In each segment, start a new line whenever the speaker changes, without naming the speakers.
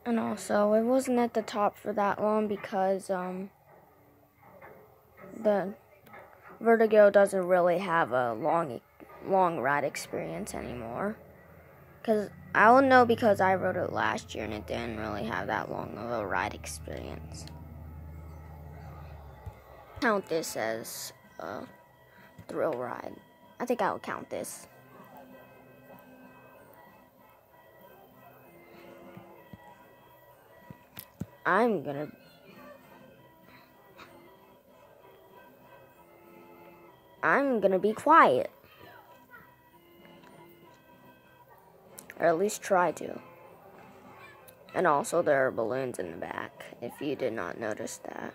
And also, it wasn't at the top for that long because the Vertigo doesn't really have a long ride experience anymore. Because I will know because I rode it last year and it didn't really have that long of a ride experience. Count this as a thrill ride. I think I would count this. I'm gonna be quiet. Or at least try to. And also there are balloons in the back, if you did not notice that.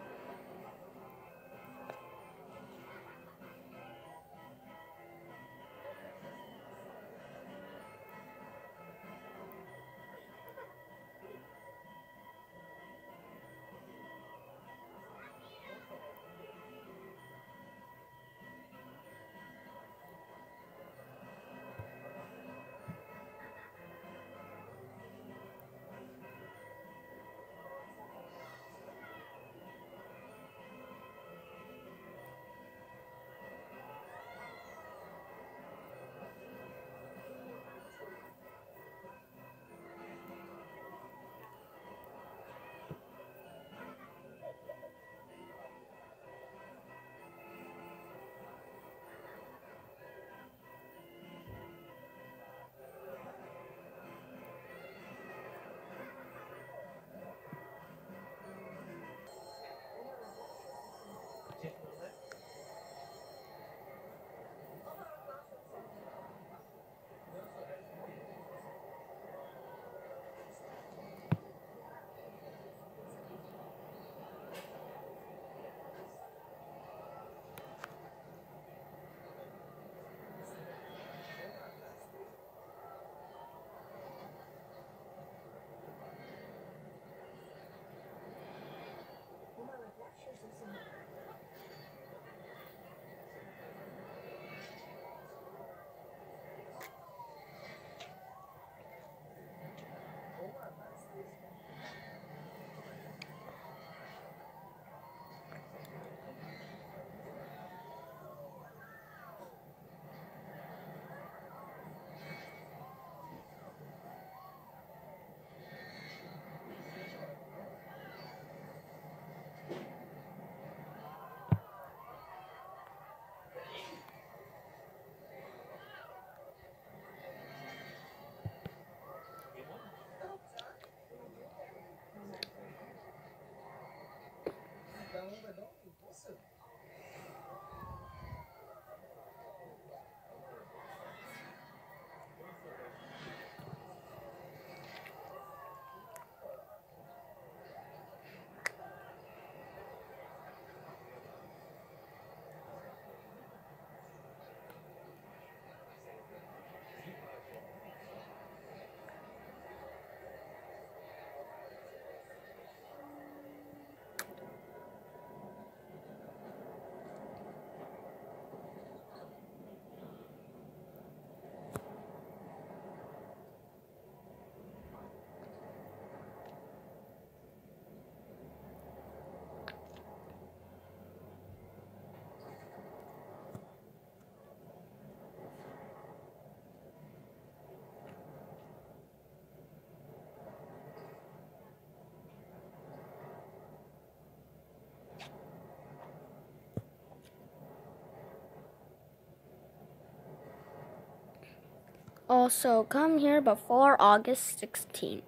Also, come here before August 16th.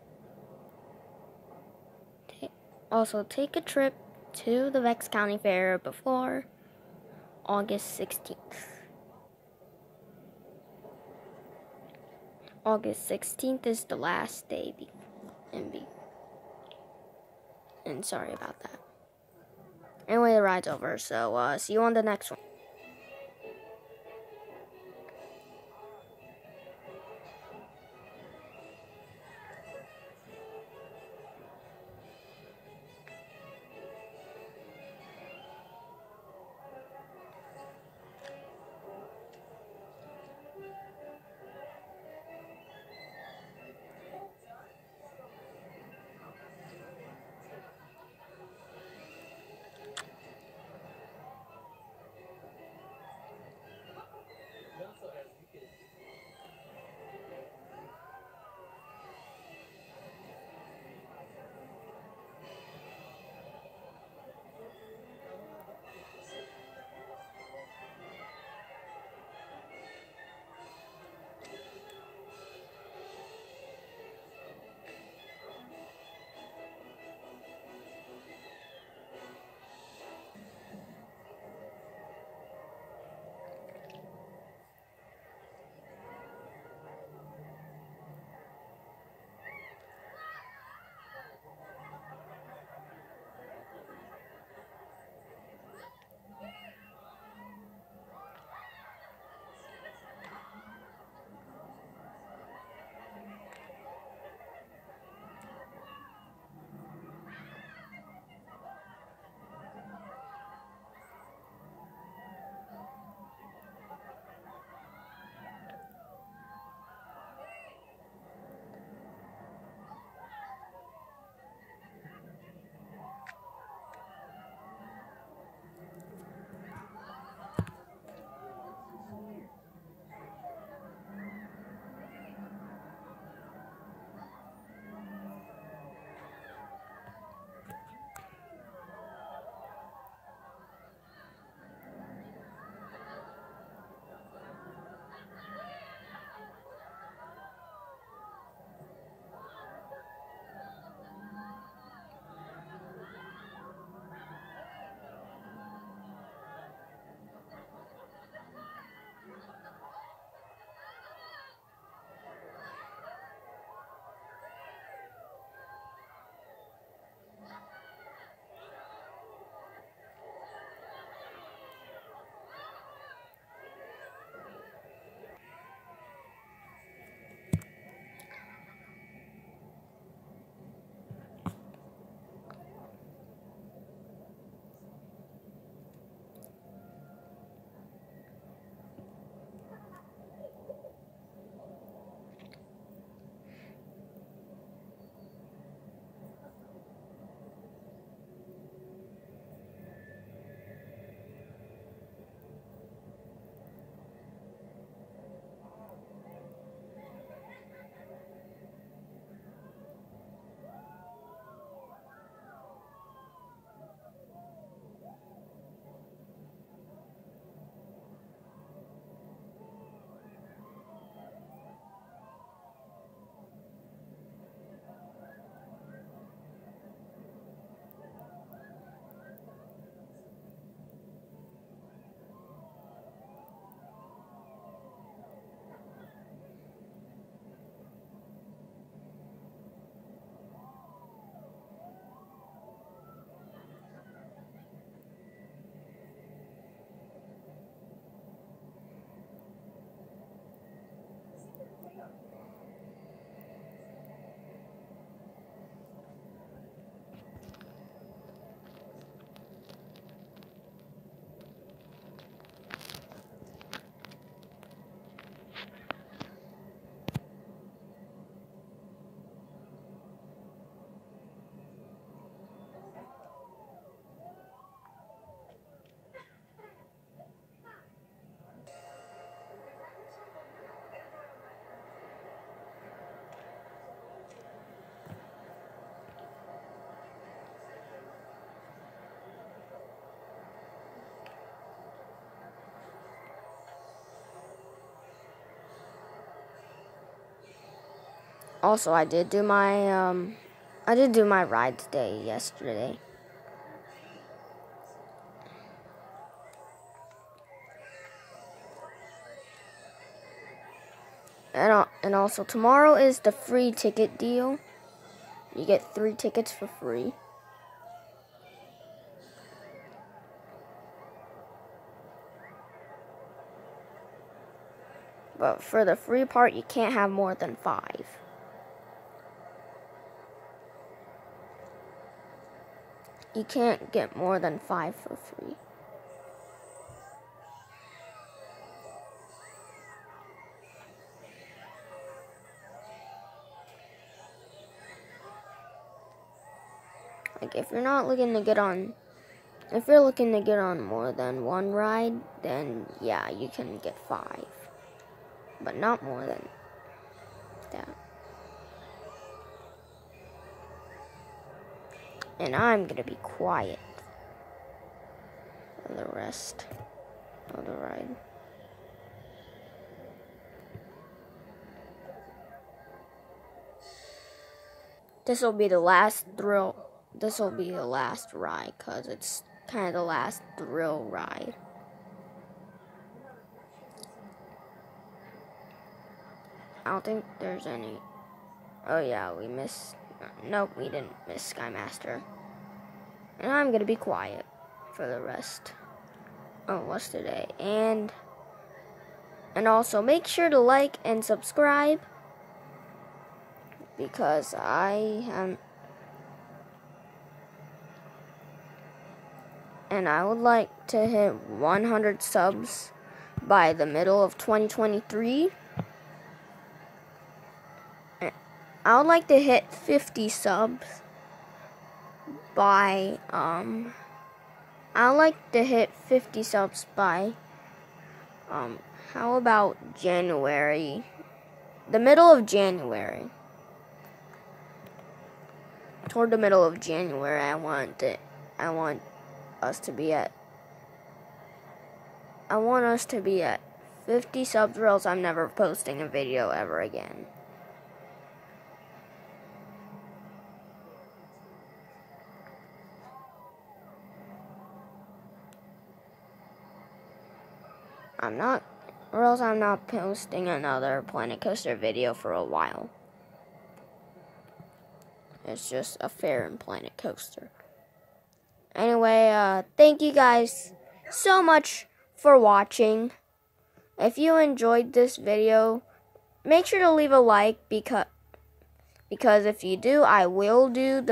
Also, take a trip to the Vex County Fair before August 16th. August 16th is the last day. And sorry about that. Anyway, the ride's over, so see you on the next one. Also, I did do my ride today yesterday. And also tomorrow is the free ticket deal. You get 3 tickets for free. But for the free part, you can't have more than 5. You can't get more than 5 for free. Like if you're looking to get on more than 1 ride, then yeah, you can get 5. But not more than that. And I'm gonna be quiet for the rest of the ride. This will be the last thrill. This will be the last ride, cause it's kind of the last thrill ride. I don't think there's any. Oh yeah, we missed. Nope, we didn't miss Skymaster. And I'm gonna be quiet for the rest. Oh, what's today? And also make sure to like and subscribe, because I would like to hit 100 subs by the middle of 2023. I would like to hit 50 subs by how about January? The middle of January. Toward the middle of January, I want us to be at 50 subs, or else I'm never posting a video ever again. Or else I'm not posting another Planet Coaster video for a while. It's just a fair and Planet Coaster. Anyway, thank you guys so much for watching. If you enjoyed this video, make sure to leave a like, because if you do, I will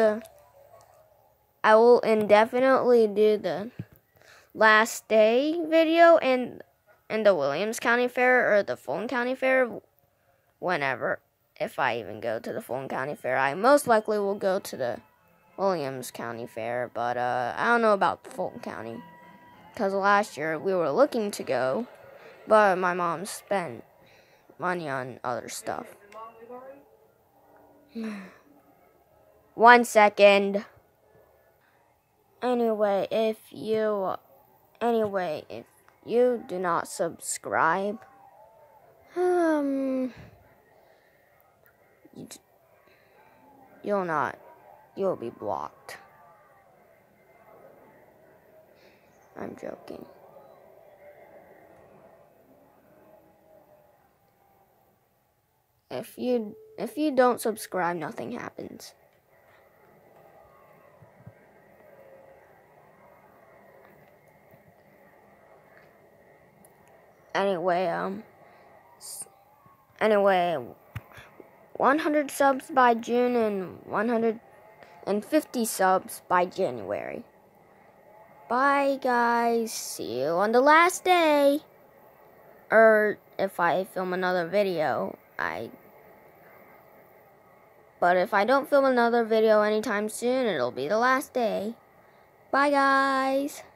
indefinitely do the last day video and the Williams County Fair or the Fulton County Fair, whenever. If I even go to the Fulton County Fair, I most likely will go to the Williams County Fair, but I don't know about Fulton County, because last year we were looking to go, but my mom spent money on other stuff. 1 second. Anyway, if you do not subscribe, you'll be blocked. I'm joking. If you don't subscribe, nothing happens. Anyway, 100 subs by June and 150 subs by January. Bye, guys. See you on the last day. Or if I film another video, But if I don't film another video anytime soon, it'll be the last day. Bye, guys.